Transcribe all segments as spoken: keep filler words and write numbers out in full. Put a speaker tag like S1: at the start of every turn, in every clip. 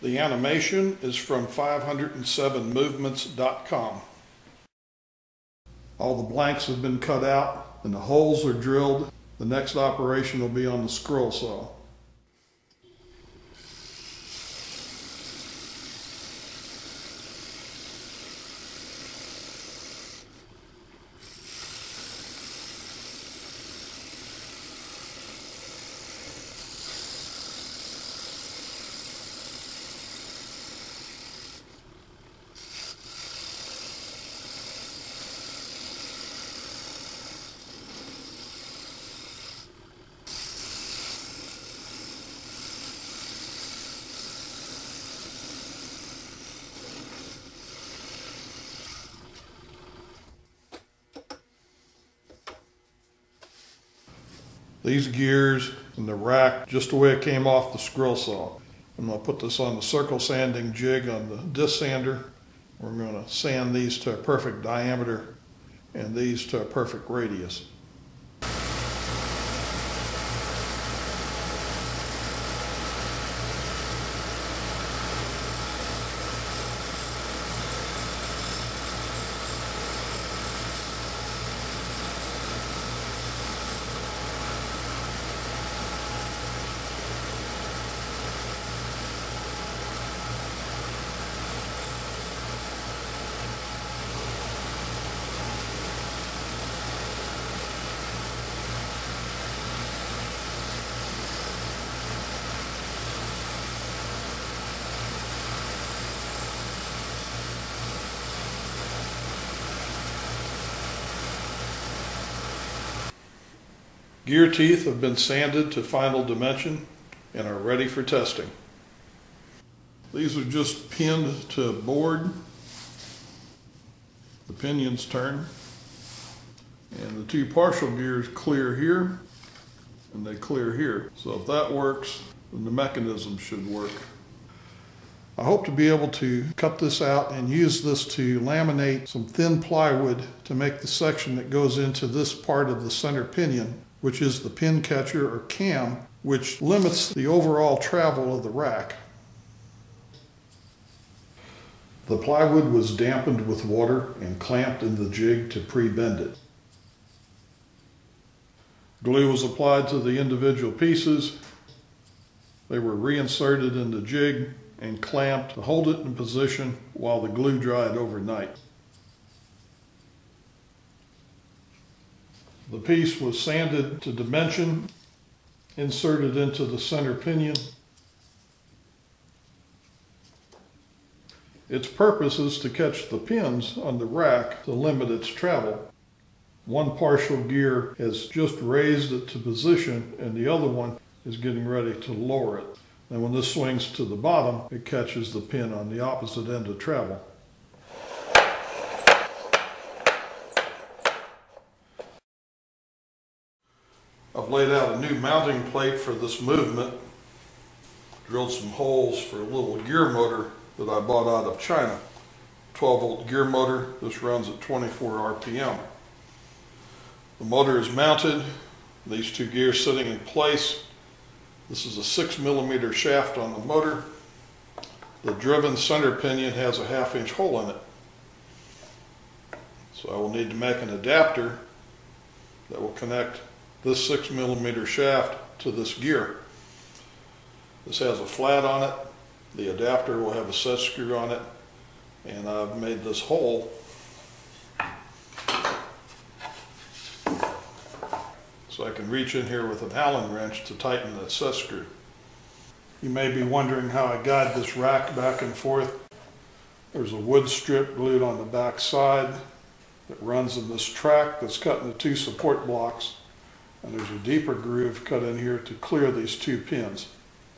S1: The animation is from five oh seven movements dot com. All the blanks have been cut out and the holes are drilled. The next operation will be on the scroll saw. These gears and the rack, just the way it came off the scroll saw. I'm going to put this on the circle sanding jig on the disc sander. We're going to sand these to a perfect diameter and these to a perfect radius. Gear teeth have been sanded to final dimension and are ready for testing. These are just pinned to a board. The pinions turn. And the two partial gears clear here and they clear here. So if that works, then the mechanism should work. I hope to be able to cut this out and use this to laminate some thin plywood to make the section that goes into this part of the center pinion, which is the pin catcher or cam, which limits the overall travel of the rack. The plywood was dampened with water and clamped in the jig to pre-bend it. Glue was applied to the individual pieces. They were reinserted in the jig and clamped to hold it in position while the glue dried overnight. The piece was sanded to dimension, inserted into the center pinion. Its purpose is to catch the pins on the rack to limit its travel. One partial gear has just raised it to position and the other one is getting ready to lower it. And when this swings to the bottom, it catches the pin on the opposite end of travel. I've laid out a new mounting plate for this movement, drilled some holes for a little gear motor that I bought out of China. twelve volt gear motor. This runs at twenty-four R P M. The motor is mounted, these two gears sitting in place. This is a six millimeter shaft on the motor. The driven center pinion has a half inch hole in it. So I will need to make an adapter that will connect this six millimeter shaft to this gear. This has a flat on it. The adapter will have a set screw on it, and I've made this hole so I can reach in here with an Allen wrench to tighten that set screw. You may be wondering how I guide this rack back and forth. There's a wood strip glued on the back side that runs in this track that's cut into two support blocks. And there's a deeper groove cut in here to clear these two pins.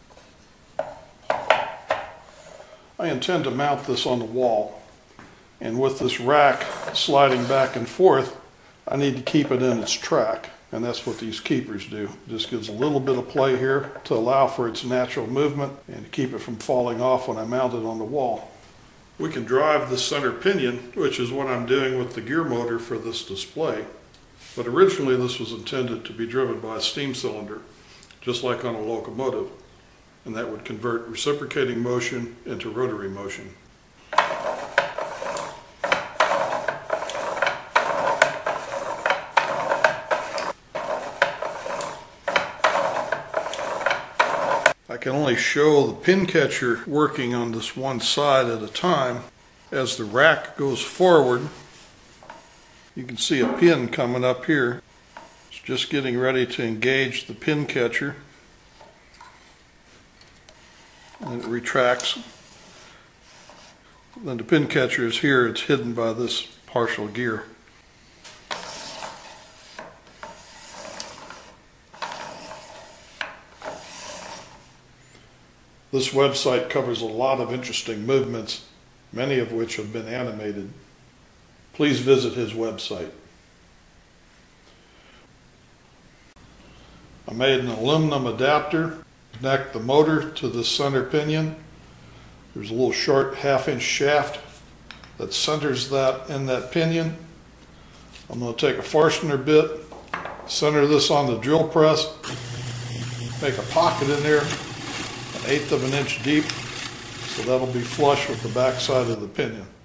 S1: I intend to mount this on the wall, and with this rack sliding back and forth, I need to keep it in its track, and that's what these keepers do. It just gives a little bit of play here to allow for its natural movement and to keep it from falling off when I mount it on the wall. We can drive the center pinion, which is what I'm doing with the gear motor for this display. But originally this was intended to be driven by a steam cylinder, just like on a locomotive. and that would convert reciprocating motion into rotary motion. I can only show the pin catcher working on this one side at a time. As the rack goes forward, you can see a pin coming up here. It's just getting ready to engage the pin catcher. And it retracts. Then the pin catcher is here. It's hidden by this partial gear. This website covers a lot of interesting movements, many of which have been animated. Please visit his website. I made an aluminum adapter to connect the motor to the center pinion. There's a little short half-inch shaft that centers that in that pinion. I'm going to take a Forstner bit, center this on the drill press, make a pocket in there, an eighth of an inch deep, so that'll be flush with the back side of the pinion.